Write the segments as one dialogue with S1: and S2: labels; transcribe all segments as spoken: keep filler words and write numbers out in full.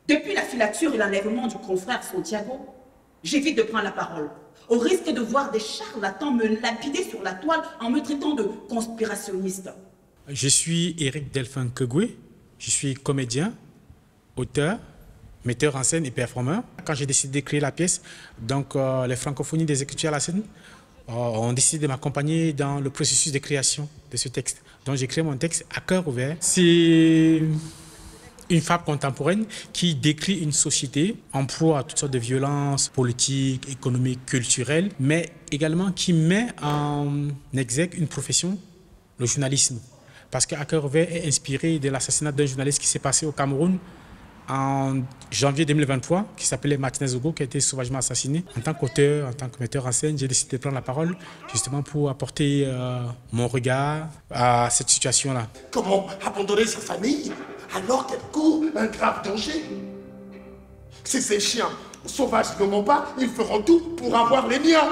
S1: Depuis la filature et l'enlèvement du confrère Santiago, j'évite de prendre la parole, au risque de voir des charlatans me lapider sur la toile en me traitant de conspirationniste.
S2: Je suis Éric Delphin Kegoué, je suis comédien, auteur, metteur en scène et performeur. Quand j'ai décidé de créer la pièce, donc euh, les francophonies des Écritures à la scène euh, ont décidé de m'accompagner dans le processus de création de ce texte. Donc j'ai créé mon texte à cœur ouvert. C'est une fable contemporaine qui décrit une société en proie à toutes sortes de violences politiques, économiques, culturelles, mais également qui met en exergue une profession, le journalisme. Parce qu'à cœur ouvert est inspiré de l'assassinat d'un journaliste qui s'est passé au Cameroun en janvier deux mille vingt-trois, qui s'appelait Martinez Ogo, qui a été sauvagement assassiné. En tant qu'auteur, en tant que metteur en scène, j'ai décidé de prendre la parole justement pour apporter euh, mon regard à cette situation-là.
S3: Comment abandonner sa famille alors qu'elle court un grave danger? Si ces chiens sauvages ne m'ont pas, ils feront tout pour avoir les miens.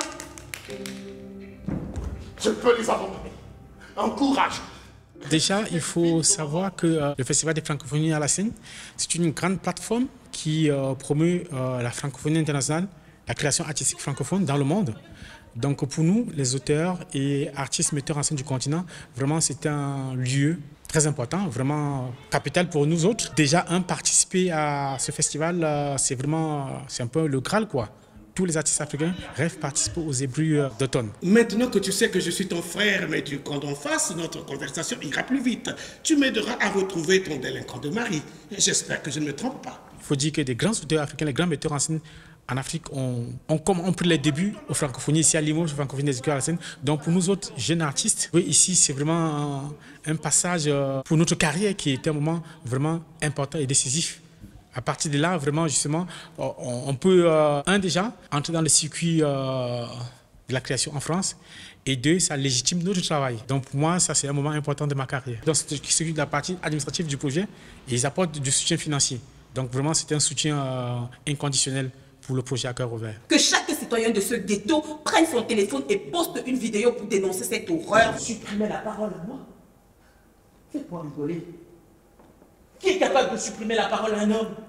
S3: Je peux les abandonner. Encourage.
S2: Déjà, il faut savoir que euh, le Festival des Francophonies à la scène, c'est une grande plateforme qui euh, promeut euh, la francophonie internationale, la création artistique francophone dans le monde. Donc pour nous, les auteurs et artistes metteurs en scène du continent, vraiment c'est un lieu très important, vraiment capital pour nous autres. Déjà, un, participer à ce festival, euh, c'est vraiment, c'est un peu le Graal, quoi. Tous les artistes africains rêvent participer aux ébruits d'automne.
S4: Maintenant que tu sais que je suis ton frère, mais du camp d'en face, notre conversation ira plus vite. Tu m'aideras à retrouver ton délinquant de mari. J'espère que je ne me trompe pas.
S2: Il faut dire que des grands auteurs africains, les grands metteurs en scène en Afrique ont, ont, comme, ont pris les débuts aux francophonies, ici à Limoges, aux francophonies des Écritures à la scène. Donc pour nous autres jeunes artistes, oui, ici c'est vraiment un, un passage pour notre carrière qui est un moment vraiment important et décisif. À partir de là, vraiment, justement, on peut, euh, un, déjà, entrer dans le circuit euh, de la création en France, et deux, ça légitime notre travail. Donc, pour moi, ça, c'est un moment important de ma carrière. Donc, c'est de la partie administrative du projet, et ils apportent du soutien financier. Donc, vraiment, c'est un soutien euh, inconditionnel pour le projet à cœur ouvert.
S1: Que chaque citoyen de ce ghetto prenne son téléphone et poste une vidéo pour dénoncer cette horreur. Supprimer la parole à moi? C'est pour rigoler. Qui est capable de supprimer la parole à un homme?